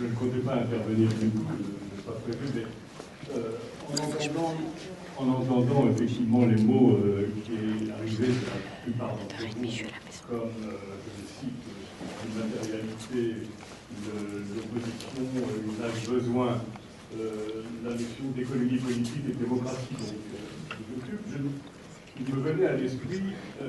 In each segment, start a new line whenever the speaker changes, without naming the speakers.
je ne comptais pas intervenir du tout, je n'ai pas prévu, mais en entendant effectivement les mots qui arrivaient sur la plupart d'entre vous, comme, je le cite, une matérialité, l'opposition, l'usage besoin, la notion d'économie politique et de démocratie. Donc, il me venait à l'esprit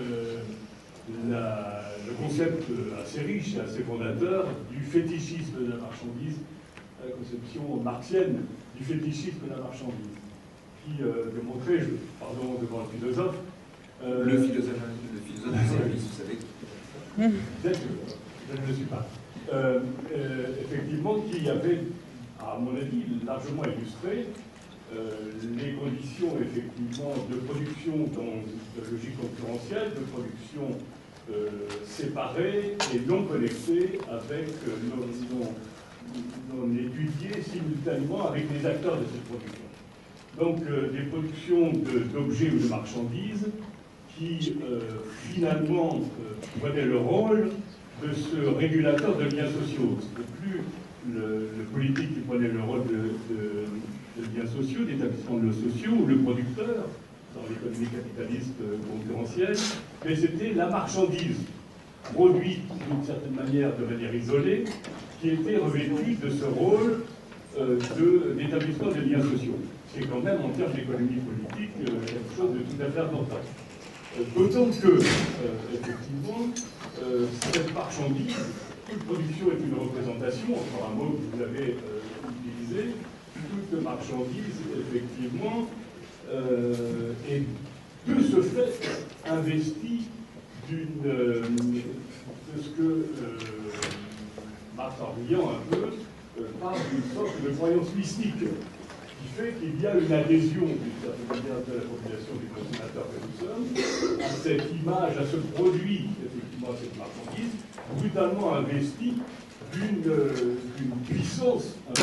le concept assez riche et assez fondateur du fétichisme de la marchandise, la conception marxienne du fétichisme de la marchandise, qui démontrait, pardon devant le philosophe,
le philosophe du service, vous savez.
Peut-être que je ne le suis pas. Effectivement, qui avait, à mon avis, largement illustré les conditions effectivement de production dans une logique concurrentielle, de production séparée et non connectée avec non étudiée simultanément avec les acteurs de cette production. Donc des productions d'objets ou de marchandises qui finalement prenaient le rôle de ce régulateur de liens sociaux. Ce n'est plus le politique qui prenait le rôle de liens sociaux, d'établissement de liens sociaux, ou le producteur, dans l'économie capitaliste concurrentielle, mais c'était la marchandise, produite d'une certaine manière, de manière isolée, qui était revêtue de ce rôle d'établissement de liens sociaux. C'est quand même, en termes d'économie politique, quelque chose de tout à fait important. D'autant que, effectivement, cette marchandise, toute production est une représentation, encore un mot que vous avez utilisé, toute marchandise, effectivement, est de ce fait investie de ce que Marx, en riant un peu, parle d'une sorte de croyance mystique, qui fait qu'il y a une adhésion d'une certaine manière de la population des consommateurs que nous sommes à cette image, à ce produit, effectivement, à cette marchandise, brutalement investi d'une puissance un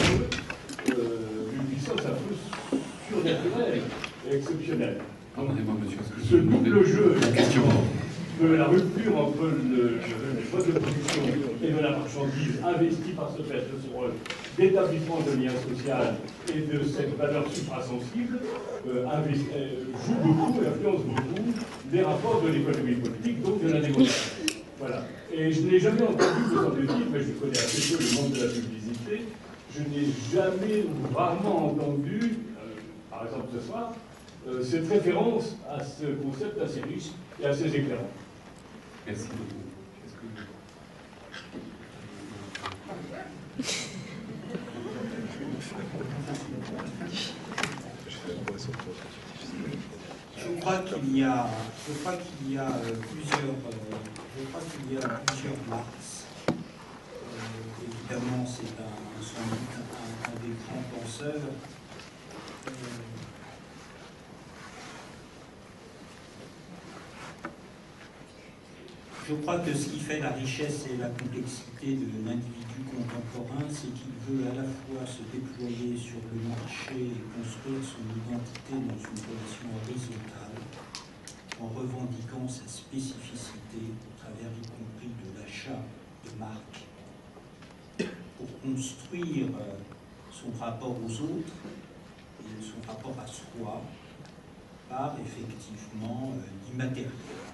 peu surnaturelle et exceptionnelle.
Pardonnez-moi, monsieur, est-ce que
ce double jeu
question
de la rupture entre les modes de production et de la marchandise investie par ce fait de ce rôle d'établissement de liens sociaux et de cette valeur suprasensible joue beaucoup et influence beaucoup les rapports de l'économie politique, donc de la négociation. Voilà. Et je n'ai jamais entendu, me semble-t-il, mais je connais assez peu le monde de la publicité, je n'ai jamais ou rarement entendu, par exemple ce soir, cette référence à ce concept assez riche et assez éclairant.
Merci beaucoup.
Je crois qu'il y a plusieurs Marx. Évidemment, c'est sans doute un des grands penseurs. Je crois que ce qui fait la richesse et la complexité de l'individu contemporain, c'est qu'il veut à la fois se déployer sur le marché et construire son identité dans une relation horizontale, en revendiquant sa spécificité au travers y compris de l'achat de marques, pour construire son rapport aux autres et son rapport à soi par effectivement l'immatériel.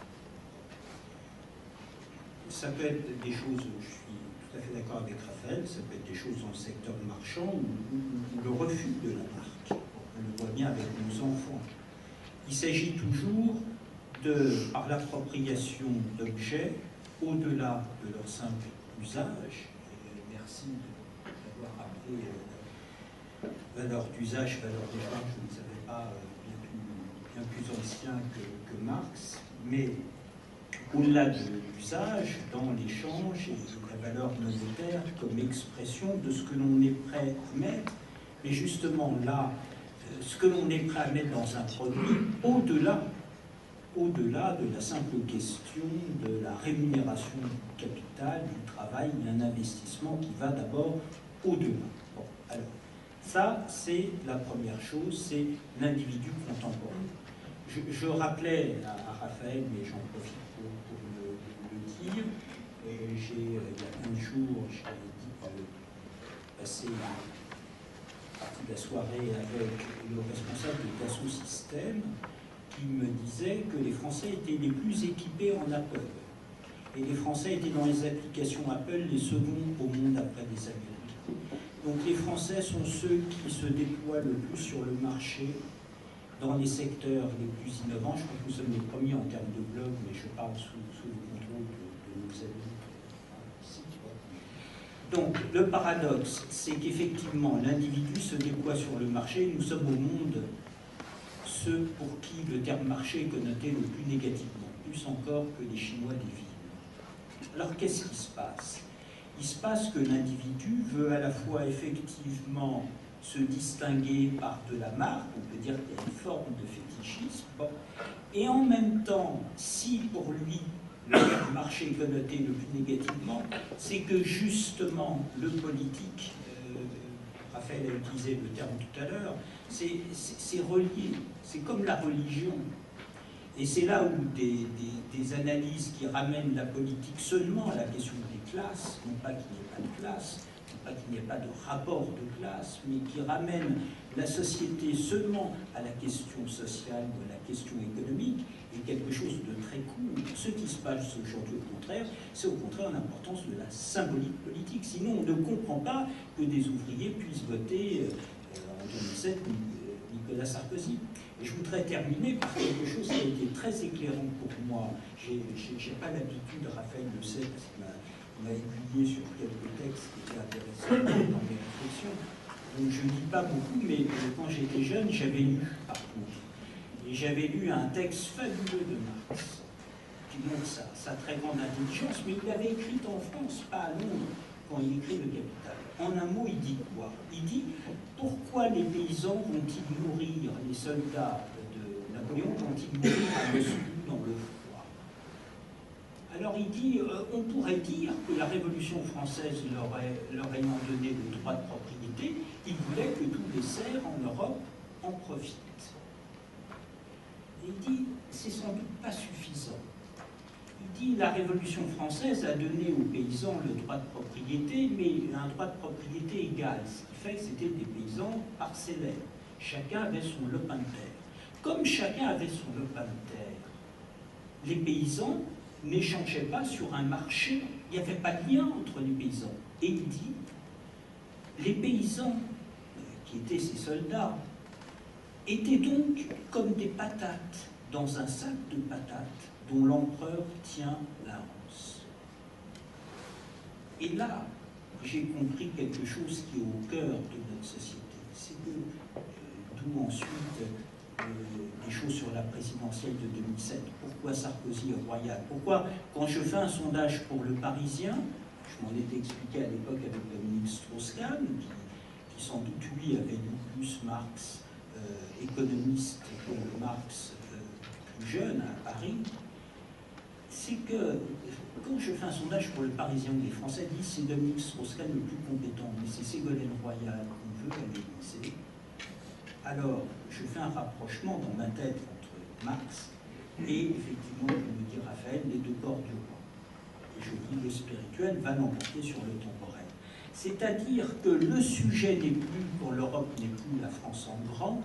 Ça peut être des choses, je suis tout à fait d'accord avec Raphaël, ça peut être des choses dans le secteur marchand ou le refus de la marque. On le voit bien avec nos enfants. Il s'agit toujours par l'appropriation d'objets, au-delà de leur simple usage, et merci d'avoir rappelé valeur d'usage, valeur d'échange, je ne savais pas, bien plus ancien que Marx, mais au-delà de l'usage, dans l'échange et la valeur monétaire comme expression de ce que l'on est prêt à mettre, et justement là, ce que l'on est prêt à mettre dans un produit, au-delà de la simple question de la rémunération du capital, du travail, d'un investissement qui va d'abord au-delà. Bon, alors, ça, c'est la première chose, c'est l'individu contemporain. Je rappelais à Raphaël, mais j'en profite pour le dire, il y a un jour, j'avais dit passé une partie de la soirée avec le responsable de Dassault Systèmes qui me disait que les Français étaient les plus équipés en Apple. Et les Français étaient dans les applications Apple les seconds au monde après les Américains. Donc les Français sont ceux qui se déploient le plus sur le marché dans les secteurs les plus innovants. Je crois que nous sommes les premiers en termes de blog, mais je parle sous le contrôle de nos amis ici. Donc le paradoxe, c'est qu'effectivement l'individu se déploie sur le marché. Nous sommes au monde ceux pour qui le terme marché est connoté le plus négativement, plus encore que les Chinois des villes. Alors qu'est-ce qui se passe? Il se passe que l'individu veut à la fois effectivement se distinguer par de la marque, on peut dire qu'il y a une forme de fétichisme, bon, et en même temps, si pour lui le marché est connoté le plus négativement, c'est que justement le politique, Raphaël a utilisé le terme tout à l'heure, c'est relié, c'est comme la religion. Et c'est là où des analyses qui ramènent la politique seulement à la question des classes, non pas qu'il n'y ait pas de classe, non pas qu'il n'y ait pas de rapport de classe, mais qui ramènent la société seulement à la question sociale ou à la question économique, est quelque chose de très court. Ce qui se passe aujourd'hui, au contraire, c'est au contraire l'importance de la symbolique politique. Sinon, on ne comprend pas que des ouvriers puissent voter en 2007 Nicolas Sarkozy. Et je voudrais terminer par quelque chose qui a été très éclairant pour moi. Je n'ai pas l'habitude, Raphaël le sait, parce qu'il m'a aiguillé sur quelques textes qui étaient intéressants dans mes réflexions. Donc je ne lis pas beaucoup, mais quand j'étais jeune, j'avais lu, par contre. Et j'avais lu un texte fabuleux de Marx, qui montre sa très grande intelligence, mais il l'avait écrit en France, pas à Londres, quand il écrit Le Capital. En un mot, il dit quoi? Il dit pourquoi les paysans vont-ils mourir, les soldats de Napoléon vont-ils mourir à Moscou dans le froid? Alors il dit, on pourrait dire que la Révolution française leur ayant donné le droit de propriété, ils voulaient que tous les serfs en Europe en profitent. Et il dit, c'est sans doute pas suffisant. Il dit la Révolution française a donné aux paysans le droit de propriété, mais un droit de propriété égal, ce qui fait que c'était des paysans parcellaires. Chacun avait son lopin de terre. Comme chacun avait son lopin de terre, les paysans n'échangeaient pas sur un marché, il n'y avait pas de lien entre les paysans. Et il dit, les paysans, qui étaient ces soldats, étaient donc comme des patates dans un sac de patates dont l'empereur tient la anse. Et là, j'ai compris quelque chose qui est au cœur de notre société. C'est que, d'où ensuite des choses sur la présidentielle de 2007. Pourquoi Sarkozy est royal? Pourquoi, quand je fais un sondage pour Le Parisien, je m'en étais expliqué à l'époque avec Dominique Strauss-Kahn, qui sans doute, lui, avait lu plus Marx, économiste, que Marx plus jeune à Paris, c'est que quand je fais un sondage pour Le Parisien, les Français disent c'est Dominique Strauss-Kahn le plus compétent, mais c'est Ségolène Royal qu'on veut à l'Élysée. Alors, je fais un rapprochement dans ma tête entre Marx et, effectivement, comme me dit Raphaël, les deux corps du roi. Et je dis le spirituel va l'emporter sur le temporel. C'est-à-dire que le sujet n'est plus, pour l'Europe n'est plus la France en grand,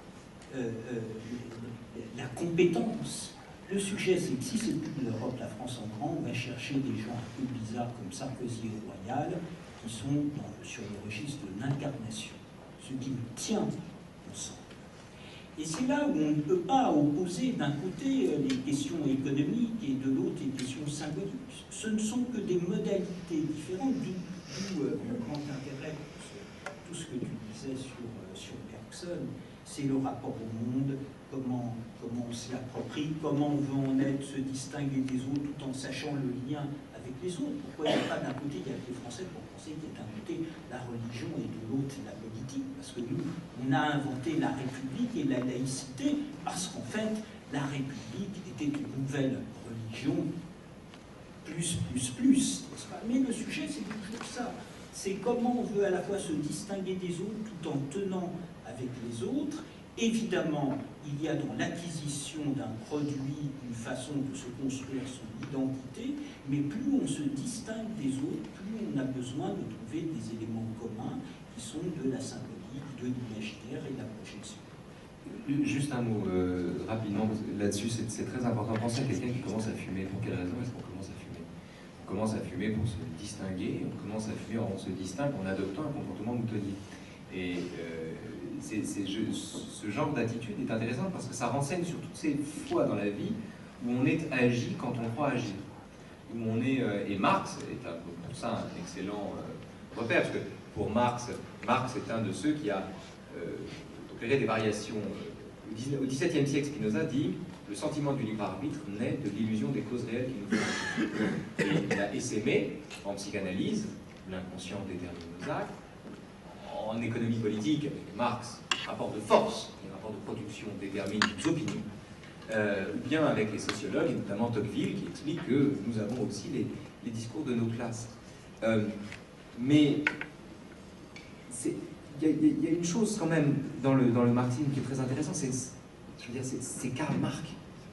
la compétence. Le sujet, c'est que si c'est plus l'Europe, la France en grand, on va chercher des gens un peu bizarres comme Sarkozy et Royal, qui sont sur le registre de l'incarnation, ce qui nous tient ensemble. Et c'est là où on ne peut pas opposer d'un côté les questions économiques et de l'autre les questions symboliques. Ce ne sont que des modalités différentes, d'où mon grand intérêt pour tout ce que tu disais sur Bergson. C'est le rapport au monde, comment on se l'approprie, comment on veut en être, se distinguer des autres tout en sachant le lien avec les autres. Pourquoi il n'y a pas d'un côté, il y a les Français pour penser qu'il y a d'un côté la religion et de l'autre la politique, parce que nous, on a inventé la République et la laïcité, parce qu'en fait, la République était une nouvelle religion, plus, n'est-ce pas? Mais le sujet, c'est toujours ça. C'est comment on veut à la fois se distinguer des autres tout en tenant avec les autres, Évidemment, il y a dans l'acquisition d'un produit une façon de se construire son identité, mais plus on se distingue des autres, plus on a besoin de trouver des éléments communs qui sont de la symbolique, de l'imaginaire et de la projection.
Juste un mot rapidement là-dessus, c'est très important. Pensez à quelqu'un qui commence à fumer. Pour quelle raison est-ce qu'on commence à fumer? On commence à fumer pour se distinguer, on commence à fumer, on se distingue en adoptant un comportement moutonnier. Et ce genre d'attitude est intéressant parce que ça renseigne sur toutes ces fois dans la vie où on est agi quand on croit agir. Où on est, et Marx est pour ça un excellent repère, parce que pour Marx est un de ceux qui a opéré des variations. Au XVIIe siècle, Spinoza dit « Le sentiment du libre arbitre naît de l'illusion des causes réelles qui nous font agir. » Et il a essaimé, en psychanalyse, l'inconscient détermine nos actes. En économie politique, avec Marx, rapport de force et rapport de production déterminent nos opinions. Ou bien avec les sociologues, et notamment Tocqueville, qui explique que nous avons aussi les discours de nos classes. Mais il y a une chose quand même dans le marxisme qui est très intéressante, c'est Karl Marx.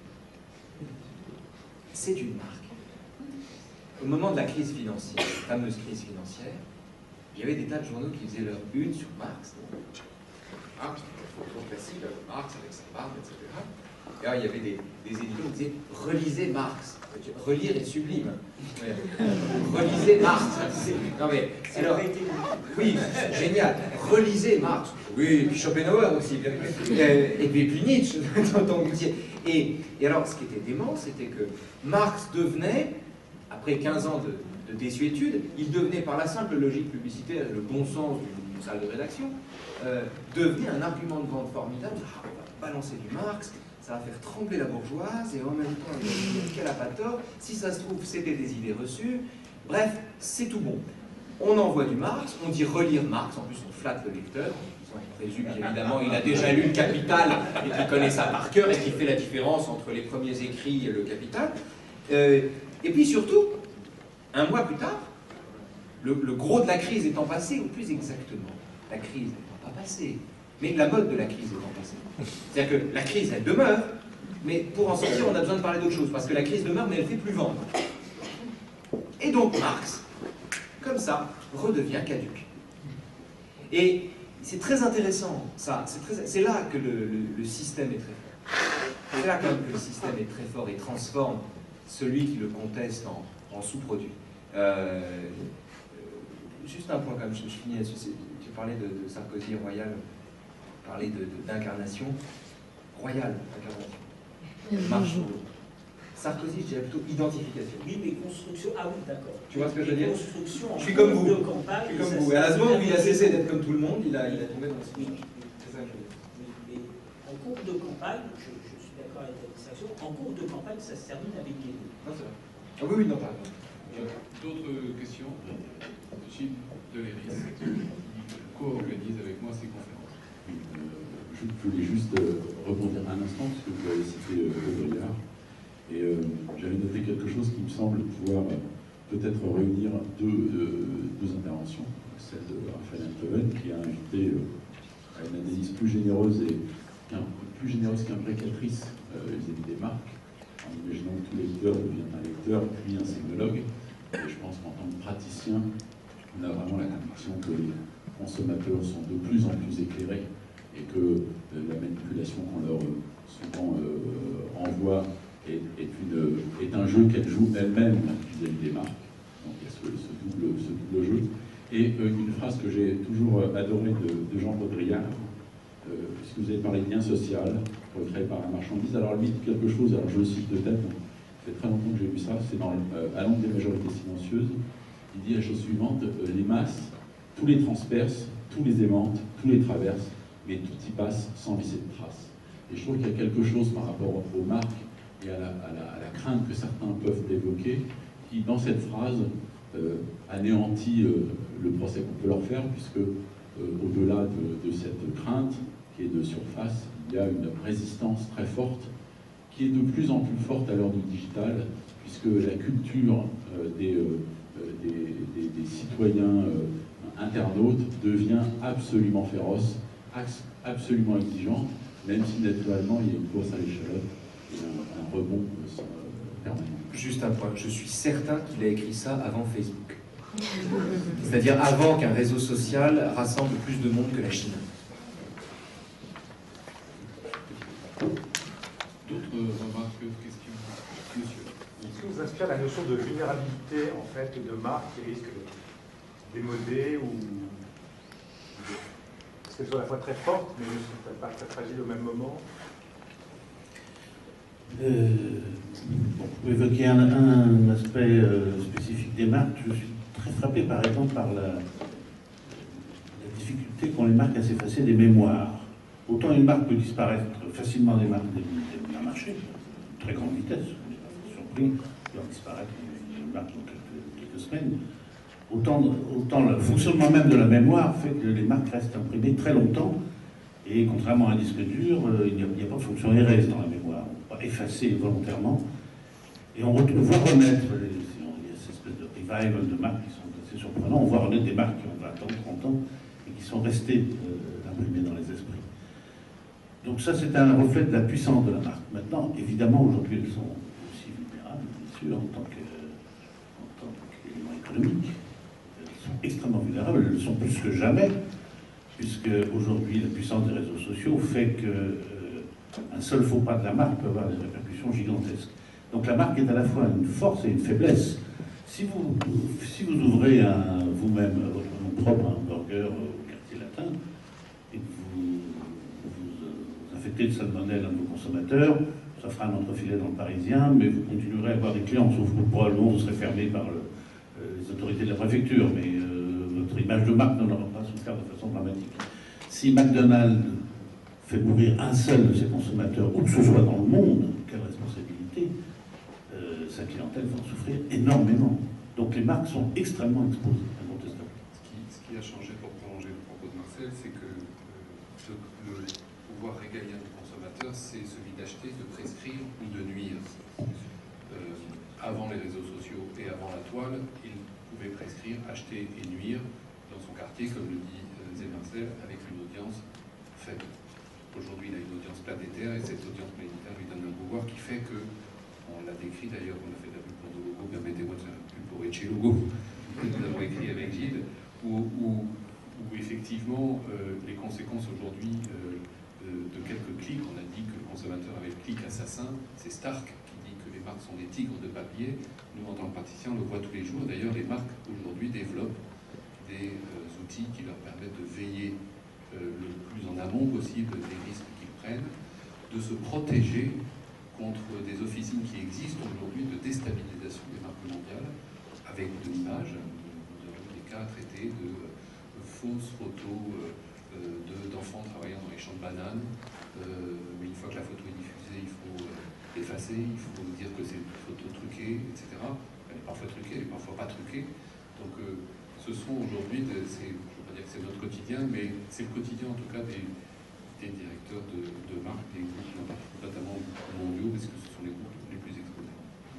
C'est une marque. Au moment de la crise financière, la fameuse crise financière, il y avait des tas de journaux qui faisaient leur une sur Marx. Marx, trop classique, Marx avec sa barbe, etc. Et alors, il y avait des éditeurs qui disaient « Relisez Marx ». Relire est sublime. Ouais. Relisez Marx. Non mais, alors, oui, génial. Relisez Marx. Oui, et puis Schopenhauer aussi. Et puis Nietzsche, dans Goutier. Et alors, ce qui était dément, c'était que Marx devenait, après 15 ans de désuétude, il devenait par la simple logique publicitaire et le bon sens d'une salle de rédaction, devenait un argument de vente formidable. Ah, on va balancer du Marx, ça va faire trembler la bourgeoise, et en même temps, qu'elle n'a pas tort. Si ça se trouve, c'était des idées reçues. Bref, c'est tout bon. On envoie du Marx, on dit relire Marx, en plus on flatte le lecteur, on présume qu'évidemment il a déjà lu le Capital et qu'il connaît ça par cœur et qu'il fait la différence entre les premiers écrits et le Capital. Et puis surtout, un mois plus tard, le gros de la crise étant passé, ou plus exactement, la crise n'étant pas passée, mais la mode de la crise étant passée. C'est-à-dire que la crise, elle demeure, mais pour en sortir, on a besoin de parler d'autre chose, parce que la crise demeure, mais elle ne fait plus vendre. Et donc Marx, comme ça, redevient caduc. Et c'est très intéressant, ça. C'est là que le système est très fort. C'est là quand même que le système est très fort et transforme celui qui le conteste en sous-produit. Juste un point, comme je finis là-dessus. Tu parlais de Sarkozy royal, tu parlais d'incarnation. Royale, incarnation. Marche. Sarkozy, je dirais plutôt identification.
Oui, mais construction. Ah oui, d'accord.
Tu vois ce que je veux dire?
Je
suis comme vous.
De campagne,
je suis comme vous. Et à la seconde où il a cessé d'être comme tout le monde, il a tombé dans ce film. C'est ça que je veux dire.
Mais en cours de campagne, je suis d'accord avec la distinction, en cours de campagne, ça se termine avec les deux.
Non, c'est vrai. Ah oui, non, pardon.
D'autres questions? Gilles Deléris, qui co-organise avec moi ces conférences.
Je voulais juste rebondir un instant, parce que vous avez cité Baudrillard. Et j'avais noté quelque chose qui me semble pouvoir peut-être réunir deux interventions. Celle de Raphaël Enthoven, qui a invité à une analyse plus généreuse qu'imprécatrice vis-à-vis des marques, en imaginant que tout lecteur devienne un lecteur, puis un sémiologue. Et je pense qu'en tant que praticien, on a vraiment la conviction que les consommateurs sont de plus en plus éclairés et que la manipulation qu'on leur souvent envoie est un jeu qu'elle joue elle-même vis-à-vis des marques. Donc il y a ce double jeu. Et une phrase que j'ai toujours adorée de Jean Baudrillard, puisque vous avez parlé de lien social recréé par la marchandise. Alors il dit quelque chose, alors je le cite de tête, ça fait très longtemps que j'ai vu ça, c'est dans À l'ombre des majorités silencieuses. Il dit la chose suivante: les masses, tous les transpercent, tous les aimantent, tous les traversent, mais tout y passe sans laisser de traces. Et je trouve qu'il y a quelque chose par rapport aux marques et à la crainte que certains peuvent évoquer, qui, dans cette phrase, anéantit le procès qu'on peut leur faire, puisque au-delà de cette crainte, qui est de surface, il y a une résistance très forte, qui est de plus en plus forte à l'heure du digital, puisque la culture des citoyens internautes devient absolument féroce, absolument exigeante, même si naturellement il y a une course à l'échalote et un rebond permanent.
Juste un point, je suis certain qu'il a écrit ça avant Facebook. C'est-à-dire avant qu'un réseau social rassemble plus de monde que la Chine.
D'autres remarques, questions? Monsieur.
Qu'est-ce qui vous inspire la notion de vulnérabilité en fait de marques qui risquent d'émoder ou parce qu'elles sont à la fois très fortes mais ne sont pas très fragiles au même moment?
Pour évoquer un aspect spécifique des marques, je suis très frappé par exemple par la difficulté qu'ont les marques à s'effacer des mémoires. Autant une marque peut disparaître facilement des marques d'un marché, à très grande vitesse, on n'est pas surpris, leur disparaître une marque dans quelques semaines. Autant le fonctionnement même de la mémoire fait que les marques restent imprimées très longtemps, et contrairement à un disque dur, il n'y a pas de fonction RS dans la mémoire, on ne peut pas effacer volontairement. Et on voit renaître, il y a cette espèce de revival de marques qui sont assez surprenants, on voit renaître des marques qui ont 20 ans, 30 ans, et qui sont restées imprimées dans les esprits. Donc ça, c'est un reflet de la puissance de la marque. Maintenant, évidemment, aujourd'hui, elles sont aussi vulnérables, bien sûr, en tant qu'élément économique. Elles sont extrêmement vulnérables, elles le sont plus que jamais, puisque aujourd'hui, la puissance des réseaux sociaux fait qu'un seul faux pas de la marque peut avoir des répercussions gigantesques. Donc la marque est à la fois une force et une faiblesse. Si vous ouvrez vous-même votre nom propre, un burger au quartier latin, et que vous affectez de salmonelle un de vos consommateurs, ça fera un entrefilet dans le Parisien, mais vous continuerez à avoir des clients, sauf que probablement vous serez fermé par les autorités de la préfecture, mais votre image de marque n'aura pas souffert de façon dramatique. Si McDonald's fait mourir un seul de ses consommateurs, où que ce soit dans le monde, quelle responsabilité, sa clientèle va en souffrir énormément. Donc les marques sont extrêmement exposées, incontestablement.
Ce qui a changé, pour prolonger le propos de Marcel, c'est que le pouvoir régalien du consommateur, c'est celui d'acheter, de prescrire ou de nuire. Avant les réseaux sociaux et avant la toile, il pouvait prescrire, acheter et nuire dans son quartier, comme le dit Marcel, avec une audience faible. Aujourd'hui, il a une audience planétaire et cette audience planétaire lui donne un pouvoir qui fait que, on l'a décrit d'ailleurs, on a fait de la pub pour nos logos, permettez-moi de faire la pub pour Etche Logo, que nous avons écrit avec Gilles, où effectivement les conséquences aujourd'hui de quelques clics, on a dit que le consommateur avait le clic assassin, c'est Stark qui dit que les marques sont des tigres de papier. Nous, en tant que praticiens, on le voit tous les jours. D'ailleurs, les marques aujourd'hui développent des outils qui leur permettent de veiller le plus en amont possible des risques qu'ils prennent, de se protéger contre des officines qui existent aujourd'hui de déstabilisation des marques mondiales avec de l'image. Nous avons des cas traités de fausses photos d'enfants travaillant dans les champs de bananes, mais une fois que la photo est diffusée, il faut l'effacer, il faut dire que c'est une photo truquée, etc. Elle est parfois truquée, elle est parfois pas truquée. Donc ce sont aujourd'hui, je ne veux pas dire que c'est notre quotidien, mais c'est le quotidien en tout cas des directeurs de marques, des groupes notamment mondiaux, parce que ce sont les groupes les plus exposés.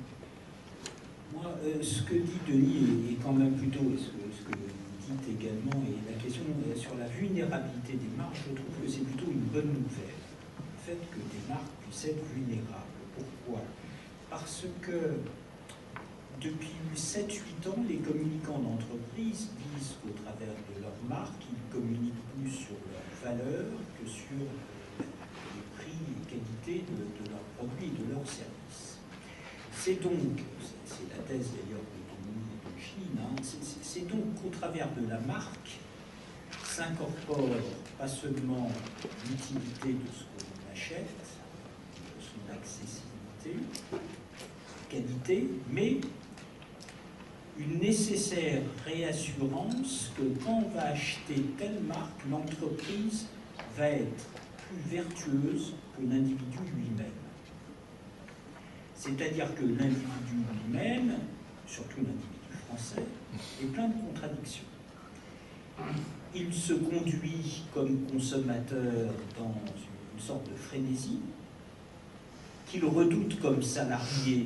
Moi, ce que dit Denis est quand même plutôt, ce que vous dites également, et la question sur la vulnérabilité des marques, je trouve que c'est plutôt une bonne nouvelle. Le fait que des marques puissent être vulnérables. Pourquoi? Parce que depuis 7-8 ans, les communicants d'entreprise disent qu'au travers de leur marque, ils communiquent plus sur leurs valeurs que sur les prix et qualité de leurs produits et de leurs services. C'est donc, c'est la thèse d'ailleurs de Denis et de Chine, c'est donc qu'au travers de la marque s'incorpore pas seulement l'utilité de ce que l'on achète, son accessibilité, qualité, mais une nécessaire réassurance que quand on va acheter telle marque, l'entreprise va être plus vertueuse que l'individu lui-même. C'est-à-dire que l'individu lui-même, surtout l'individu français, est plein de contradictions. Il se conduit comme consommateur dans une sorte de frénésie, qu'il redoute comme salarié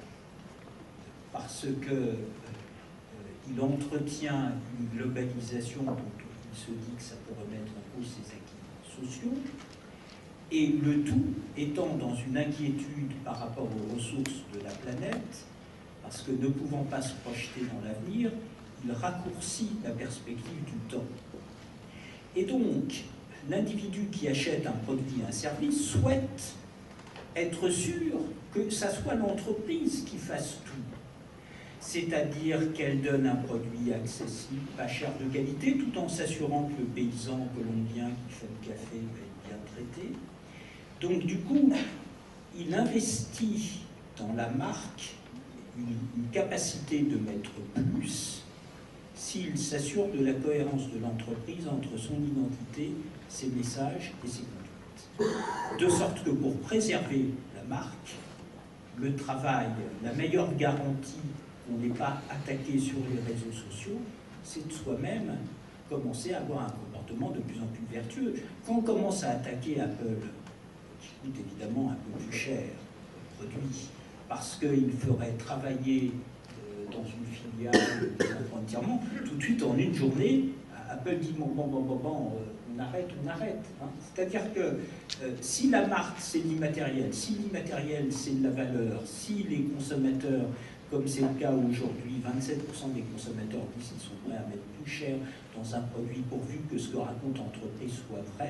parce que il entretient une globalisation dont il se dit que ça peut remettre en cause ses acquis sociaux, Et le tout étant dans une inquiétude par rapport aux ressources de la planète, parce que ne pouvant pas se projeter dans l'avenir, il raccourcit la perspective du temps. Et donc, l'individu qui achète un produit et un service souhaite être sûr que ça soit l'entreprise qui fasse tout. C'est-à-dire qu'elle donne un produit accessible, pas cher, de qualité, tout en s'assurant que le paysan colombien qui fait le café va être bien traité. Donc du coup, il investit dans la marque une capacité de mettre plus s'il s'assure de la cohérence de l'entreprise entre son identité, ses messages et ses conduites. De sorte que pour préserver la marque, le travail, la meilleure garantie qu'on n'est pas attaqué sur les réseaux sociaux, c'est de soi-même commencer à avoir un comportement de plus en plus vertueux. Quand on commence à attaquer Apple, qui coûte évidemment un peu plus cher le produit, parce qu'il ferait travailler dans une filiale entièrement, tout de suite en une journée, Apple dit bon, on arrête. Hein. C'est-à-dire que si la marque c'est l'immatériel, si l'immatériel c'est de la valeur, si les consommateurs, comme c'est le cas aujourd'hui, 27% des consommateurs disent qu'ils sont prêts à mettre plus cher dans un produit pourvu que ce que raconte l'entreprise soit vrai,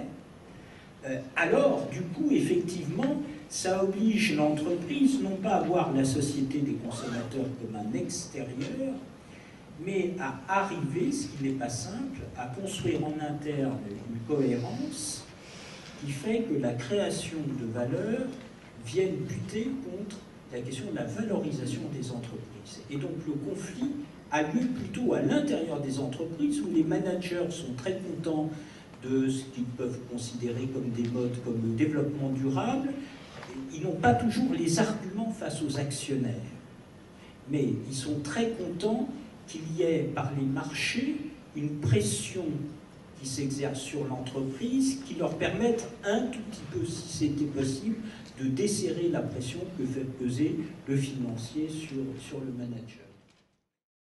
alors, du coup, effectivement, ça oblige l'entreprise non pas à voir la société des consommateurs comme un extérieur, mais à arriver, ce qui n'est pas simple, à construire en interne une cohérence qui fait que la création de valeur vienne buter contre la question de la valorisation des entreprises. Et donc le conflit a lieu plutôt à l'intérieur des entreprises où les managers sont très contents de ce qu'ils peuvent considérer comme des modes comme le développement durable. Ils n'ont pas toujours les arguments face aux actionnaires, mais ils sont très contents qu'il y ait par les marchés une pression qui s'exerce sur l'entreprise qui leur permette un tout petit peu, si c'était possible, de desserrer la pression que fait peser le financier sur le manager.